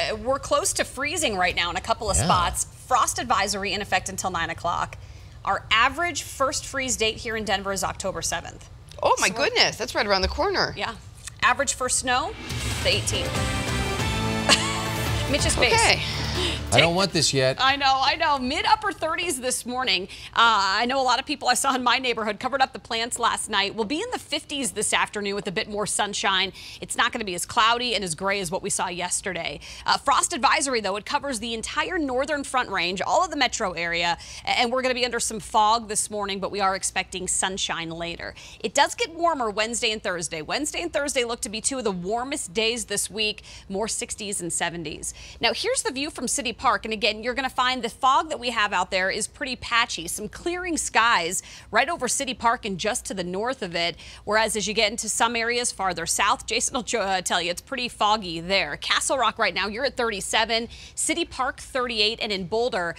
we're close to freezing right now in a couple of spots. Frost advisory in effect until 9 o'clock. Our average first freeze date here in Denver is October 7th. Oh my goodness, that's right around the corner. Yeah. Average first snow, the 18th. Mitch's face. Okay. I don't want this yet. I know. Mid-upper 30s this morning. I know a lot of people I saw in my neighborhood covered up the plants last night. We'll be in the 50s this afternoon with a bit more sunshine. It's not going to be as cloudy and as gray as what we saw yesterday. Frost advisory, though, it covers the entire northern Front Range, all of the metro area, and we're going to be under some fog this morning, but we are expecting sunshine later. It does get warmer Wednesday and Thursday. Wednesday and Thursday look to be two of the warmest days this week, more 60s and 70s. Now, here's the view from City Park, and again, you're going to find the fog that we have out there is pretty patchy. Some clearing skies right over City Park and just to the north of it, whereas as you get into some areas farther south, Jason will tell you it's pretty foggy there. Castle Rock right now, you're at 37, City Park 38, and in Boulder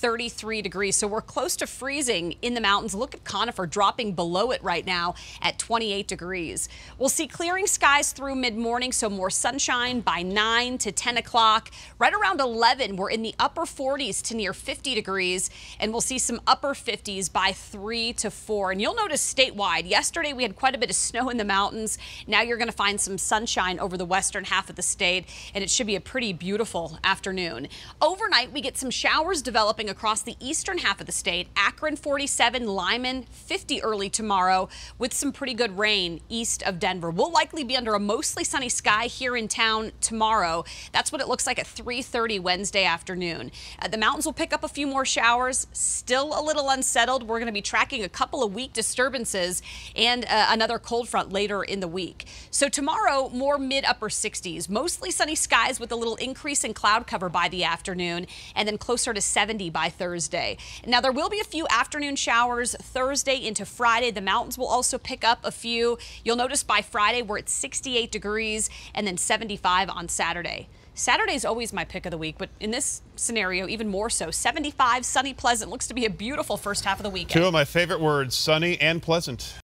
33 degrees. So we're close to freezing in the mountains. Look at Conifer dropping below it right now at 28 degrees. We'll see clearing skies through mid-morning, so more sunshine by 9 to 10 o'clock. Right around 11, we're in the upper 40s to near 50 degrees, and we'll see some upper 50s by 3 to 4. And you'll notice statewide, yesterday we had quite a bit of snow in the mountains. Now you're going to find some sunshine over the western half of the state, and it should be a pretty beautiful afternoon. Overnight, we get some showers developing across the eastern half of the state. Akron 47, Lyman 50 early tomorrow with some pretty good rain east of Denver. We'll likely be under a mostly sunny sky here in town tomorrow. That's what it looks like at 3:30 Wednesday afternoon. The mountains will pick up a few more showers, still a little unsettled. We're going to be tracking a couple of weak disturbances and another cold front later in the week. So tomorrow, more mid-upper 60s, mostly sunny skies with a little increase in cloud cover by the afternoon, and then closer to 70 by Thursday. Now, there will be a few afternoon showers Thursday into Friday. The mountains will also pick up a few. You'll notice by Friday, we're at 68 degrees and then 75 on Saturday. Saturday's always my pick of the week, but in this scenario, even more so. 75, sunny, pleasant. Looks to be a beautiful first half of the weekend. Two of my favorite words, sunny and pleasant.